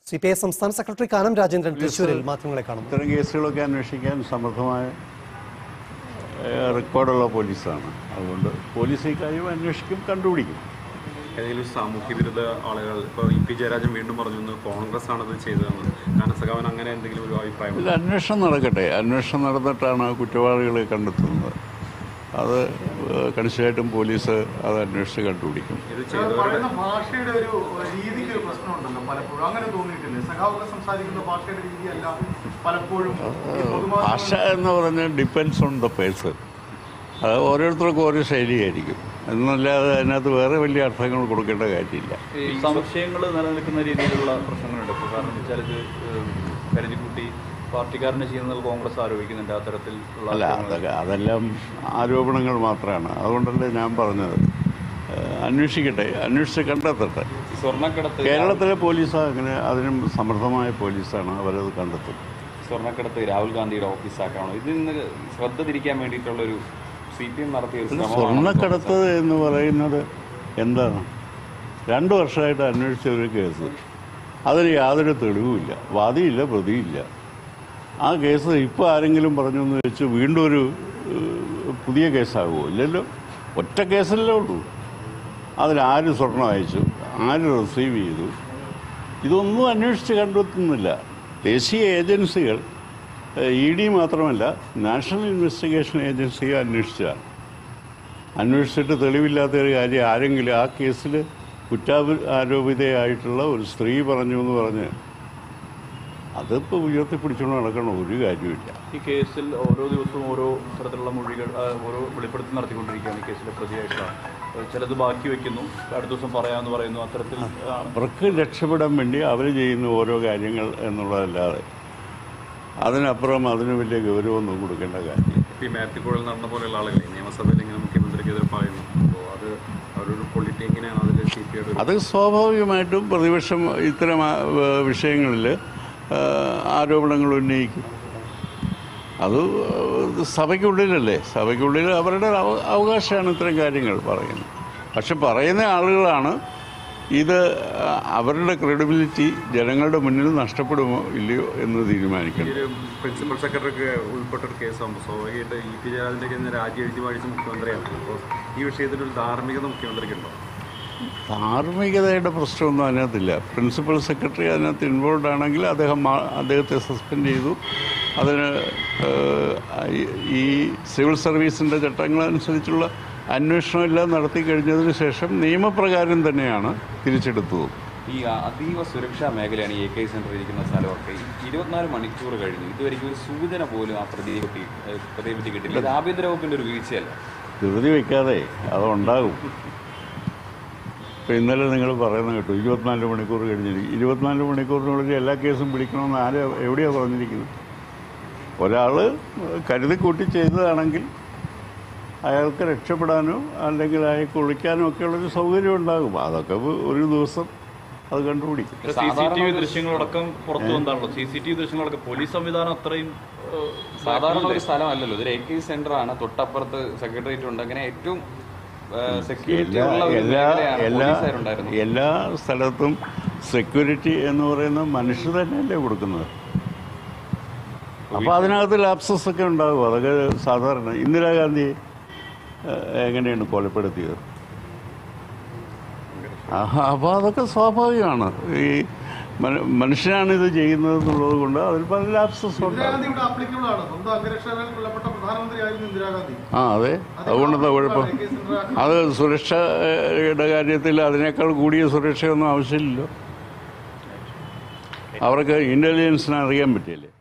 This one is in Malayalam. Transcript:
CPI സംസ്ഥാന സെക്രട്ടറി കാനം രാജേന്ദ്രൻ തൃശ്ശൂരിൽ മാധ്യമങ്ങളെ കാണും. ഇത്തരം കേസുകളൊക്കെ അന്വേഷിക്കാൻ സമർത്ഥമായ റെക്കോർഡുള്ള പോലീസാണ്. അതുകൊണ്ട് പോലീസ് ഈ കാര്യം അന്വേഷിക്കും, കണ്ടുപിടിക്കും. ഏതെങ്കിലും സാമൂഹ്യ വിരുദ്ധ ആളുകൾ ഇപ്പോൾ EP ജയരാജൻ വീണ്ടും പറഞ്ഞു കോൺഗ്രസ് ആണത് ചെയ്തതെന്ന്. കാനസഖാവൻ അങ്ങനെ എന്തെങ്കിലും ഒരു അഭിപ്രായം? ഇല്ല, അന്വേഷണം നടക്കട്ടെ. അന്വേഷണം നടന്നിട്ടാണ് കുറ്റവാളികളെ കണ്ടെത്തുന്നത്. അത് കണിശമായിട്ടും പോലീസ് അത് അന്വേഷിച്ച് കണ്ടുപിടിക്കും. ഭാഷയുടെ ഒരു രീതിക്ക് ഒരു പ്രശ്നമുണ്ടല്ലോ പലപ്പോഴും, അങ്ങനെ തോന്നിയിട്ടില്ലേ? സഖാവൊക്കെ സംസാരിക്കുന്ന ഭാഷയുടെ രീതിയല്ല പലപ്പോഴും. ഭാഷ എന്ന് പറഞ്ഞാൽ ഡിപ്പെൻഡ്സ് ഓൺ ദ പേഴ്സൺ. അത് ഓരോരുത്തർക്കും ഓരോ ശൈലിയായിരിക്കും എന്നല്ലാതെ അതിനകത്ത് വേറെ വലിയ അർത്ഥങ്ങൾ കൊടുക്കേണ്ട കാര്യമില്ല. ഈ സംശയങ്ങൾ നിലനിൽക്കുന്ന രീതിയിലുള്ള പ്രശ്നങ്ങളുണ്ട്. ഇപ്പോൾ കാരണം വെച്ചാൽ ഇത് കരുതിക്കുട്ടി പാർട്ടിക്കാരനെ ചെയ്യുന്നത് കോൺഗ്രസ് ആരോപിക്കുന്നുണ്ട്. അത്തരത്തിലുള്ള അതെല്ലാം ആരോപണങ്ങൾ മാത്രമാണ്. അതുകൊണ്ടല്ലേ ഞാൻ പറഞ്ഞത് അന്വേഷിക്കട്ടെ, അന്വേഷിച്ച് കണ്ടെത്തട്ടെ. സ്വർണ്ണക്കടത്ത് കേരളത്തിലെ പോലീസ് അങ്ങനെ അതിനും സമർത്ഥമായ പോലീസാണ്, അവരത് കണ്ടെത്തും. സ്വർണ്ണക്കടത്ത് രാഹുൽ ഗാന്ധിയുടെ ഓഫീസാക്കണോ? ഇതിൽ നിന്ന് ശ്രദ്ധ തിരിക്കാൻ വേണ്ടിയിട്ടുള്ളൊരു CPM നടത്തിയ സ്വർണ്ണക്കടത്ത് എന്ന് പറയുന്നത് എന്താണ്? 2 വർഷമായിട്ട് അന്വേഷിച്ച ഒരു കേസ്, അതിന് യാതൊരു തെളിവുമില്ല, വാദിയില്ല, പ്രതിയില്ല. ആ കേസ് ഇപ്പോൾ ആരെങ്കിലും പറഞ്ഞു എന്ന് വെച്ച് വീണ്ടും ഒരു പുതിയ കേസാകുമോ? ഇല്ലല്ലോ. ഒറ്റ കേസല്ലേ ഉള്ളൂ. അതിലാര് സ്വർണം അയച്ചു, ആര് റിസീവ് ചെയ്തു, ഇതൊന്നും അന്വേഷിച്ച് കണ്ടെത്തുന്നില്ല. ദേശീയ ഏജൻസികൾ ED മാത്രമല്ല, നാഷണൽ ഇൻവെസ്റ്റിഗേഷൻ ഏജൻസി അന്വേഷിച്ചിട്ട് തെളിവില്ലാത്ത ഒരു കാര്യം ആരെങ്കിലും ആ കേസിൽ കുറ്റാരോപിതയായിട്ടുള്ള ഒരു സ്ത്രീ പറഞ്ഞു എന്ന് പറഞ്ഞ് അതിപ്പോൾ ഉയർത്തിപ്പിടിച്ചുകൊണ്ട് നടക്കണം, ഒരു കാര്യമില്ല. ഈ കേസിൽ ഓരോ ദിവസവും ഓരോ തരത്തിലുള്ള മൊഴികൾ, ഓരോ വെളിപ്പെടുത്തൽ നടത്തിക്കൊണ്ടിരിക്കുകയാണ്. ഈ കേസിലെ പ്രതിയായിട്ടുള്ള ചിലത് ബാക്കി വയ്ക്കുന്നു, അടുത്ത ദിവസം പറയാമെന്ന് പറയുന്നു. അത്തരത്തിൽ അവർക്ക് രക്ഷപ്പെടാൻ വേണ്ടി അവർ ചെയ്യുന്ന ഓരോ കാര്യങ്ങൾ എന്നുള്ളതല്ലാതെ അതിനപ്പുറം അതിന് വലിയ ഗൗരവമൊന്നും കൊടുക്കേണ്ട കാര്യം. ഈ മാത്യു നടന്ന പോലെയുള്ള ആളുകളെ നിയമസഭയിൽ ഇങ്ങനെ മുഖ്യമന്ത്രിക്കെതിരെ പറയുന്നു. അപ്പോൾ അത് അവരൊരു പൊളിറ്റി എങ്ങനെയാണ് അതിൽ CPI? അത് സ്വാഭാവികമായിട്ടും പ്രതിപക്ഷം ഇത്തരം വിഷയങ്ങളിൽ ആരോപണങ്ങൾ ഉന്നയിക്കും. അത് സഭയ്ക്കുള്ളിലല്ലേ, സഭയ്ക്കുള്ളിൽ അവരുടെ അവകാശമാണ് ഇത്തരം കാര്യങ്ങൾ പറയുന്നത്. പക്ഷെ പറയുന്ന ആളുകളാണ് ഇത് അവരുടെ ക്രെഡിബിലിറ്റി ജനങ്ങളുടെ മുന്നിൽ നഷ്ടപ്പെടുമോ ഇല്ലയോ എന്ന് തീരുമാനിക്കണം. പ്രിൻസിപ്പൽ സെക്രട്ടറിക്ക് ഉൾപ്പെട്ടൊരു കേസാകുമ്പോൾ സ്വാഭാവികമായിട്ട് EP ജയരാജൻ്റെ രാജി എഴുതി വായിച്ച മുഖ്യമന്ത്രിയാണ്. അപ്പോൾ ഈ വിഷയത്തിലൊരു ധാർമ്മികത മുഖ്യമന്ത്രിക്കുണ്ടോ? ധാർമ്മികതയുടെ പ്രശ്നമൊന്നും അതിനകത്തില്ല. പ്രിൻസിപ്പൽ സെക്രട്ടറി അതിനകത്ത് ഇൻവോൾവ് ആണെങ്കിൽ അദ്ദേഹത്തെ സസ്പെൻഡ് ചെയ്തു. അതിന് ഈ സിവിൽ സർവീസിൻ്റെ ചട്ടങ്ങളനുസരിച്ചുള്ള അന്വേഷണമെല്ലാം നടത്തി കഴിഞ്ഞതിന് ശേഷം നിയമപ്രകാരം തന്നെയാണ് തിരിച്ചെടുത്തത്. ഈ അതീവ സുരക്ഷാ മേഖലയാണ് ഈ AK സെൻ്റർ ഇരിക്കുന്ന സ്ഥലമൊക്കെ. 24 മണിക്കൂർ കഴിഞ്ഞു, ഇതുവരെയ്ക്കും ഒരു സൂചന പോലും ആ പ്രതിയെ പറ്റി കിട്ടില്ല. ഇത് ആഭ്യന്തര വകുപ്പിൻ്റെ ഒരു വീഴ്ചയല്ല. ധൃതി വയ്ക്കാതെ അതുണ്ടാകും. ഇപ്പോൾ ഇന്നലെ നിങ്ങൾ പറയുന്നത് കേട്ടു 24 മണിക്കൂർ കഴിഞ്ഞിരിക്കും. 24 മണിക്കൂറിനുള്ളിൽ എല്ലാ കേസും പിടിക്കണമെന്ന് എവിടെയാണ് പറഞ്ഞിരിക്കുന്നത്? ഒരാൾ കരുതി കൂട്ടി ചെയ്തതാണെങ്കിൽ അയാൾക്ക് രക്ഷപ്പെടാനോ അല്ലെങ്കിൽ അയാൾക്ക് ഒളിക്കാനോ ഒക്കെയുള്ളൊരു സൗകര്യം ഉണ്ടാകും. അതൊക്കെ ഒരു ദിവസം അത് കണ്ടുപിടിക്കും. CCTV ദൃശ്യങ്ങളടക്കം പുറത്തു വന്നാണല്ലോ. CCTV ദൃശ്യങ്ങളൊക്കെ പോലീസ് സംവിധാനം അത്രയും സാധാരണ ഒരു സ്ഥലമല്ലല്ലോ. ഇതൊരു AK സെൻ്ററാണ്, തൊട്ടപ്പുറത്ത് സെക്രട്ടേറിയറ്റ് ഉണ്ട്. അങ്ങനെ ഏറ്റവും എല്ലാ സ്ഥലത്തും സെക്യൂരിറ്റി എന്ന് പറയുന്ന മനുഷ്യർ തന്നെയല്ലേ കൊടുക്കുന്നത്. അപ്പോൾ അതിനകത്ത് ലാപ്സസ് ഒക്കെ ഉണ്ടാകും. അതൊക്കെ സാധാരണ. ഇന്ദിരാഗാന്ധി എങ്ങനെയാണ് കൊലപ്പെടുത്തിയത്? അപ്പോൾ അതൊക്കെ സ്വാഭാവികമാണ്. ഈ മനുഷ്യനാണ് ഇത് ചെയ്യുന്നത് എന്നുള്ളത് കൊണ്ട് അതിൽ പല ലാപ്സസ് ഉണ്ട്. അതെ, അതുകൊണ്ടെന്താ കുഴപ്പം? അത് സുരക്ഷയുടെ കാര്യത്തിൽ അതിനേക്കാൾ കൂടിയ സുരക്ഷയൊന്നും ആവശ്യമില്ലല്ലോ. അവർക്ക് ഇൻ്റലിജൻസിനെ അറിയാൻ പറ്റില്ലേ?